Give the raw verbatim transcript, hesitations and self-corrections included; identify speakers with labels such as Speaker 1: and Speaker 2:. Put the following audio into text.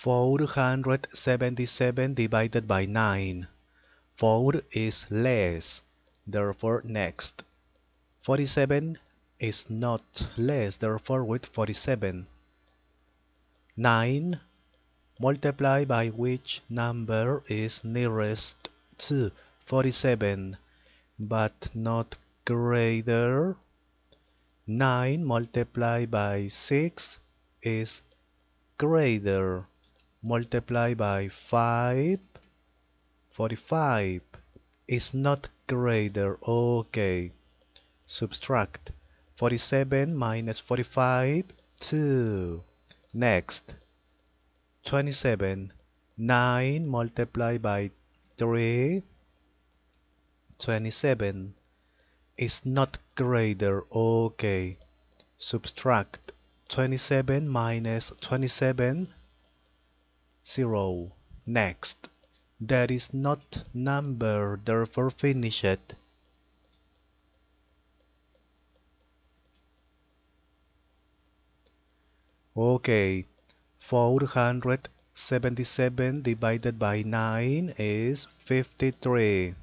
Speaker 1: four hundred seventy-seven divided by nine. four is less, therefore next. forty-seven is not less, therefore with forty-seven. nine multiply by which number is nearest to forty-seven, but not greater. nine multiplied by six is greater. Multiply by five, forty-five is not greater. Okay. Subtract. forty-seven minus forty-five, two. Next. twenty-seven. nine multiplied by three, twenty-seven is not greater. Okay. Subtract. twenty-seven minus twenty-seven, zero. Next. That is not number, therefore finish it. Okay. four hundred seventy-seven divided by nine is fifty-three.